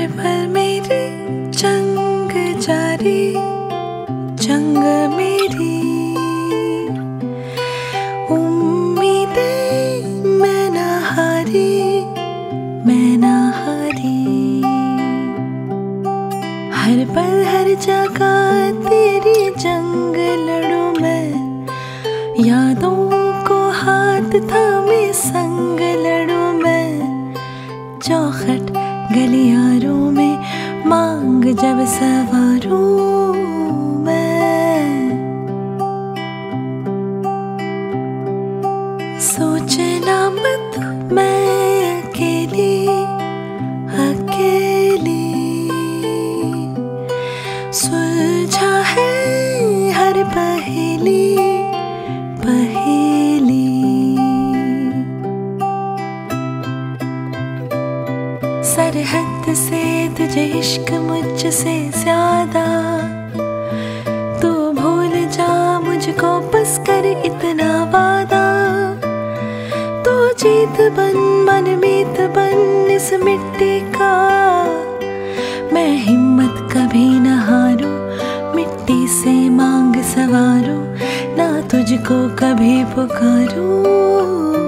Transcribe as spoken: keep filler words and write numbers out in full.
पल मेरी जंग जारी, जंग मेरी उम्मीदें मैं ना हारी, मैं ना हारी। हर पल हर जगह तेरी जंग लड़ूं मैं, यादों को हाथ थामे संग लड़ूं मैं। चौखट गलियारों में मांग जब सवारूं मैं, सोचना मत मैं अकेली, अकेली सुलझा है हर पहेली, पहेली। सरहद से तुझे इश्क मुझसे ज्यादा, तू भूल जा मुझको बस कर इतना वादा। तू जीत बन मन मीत बन इस मिट्टी का, मैं हिम्मत कभी न हारूं, मिट्टी से मांग सवारूं, ना तुझको कभी पुकारूं।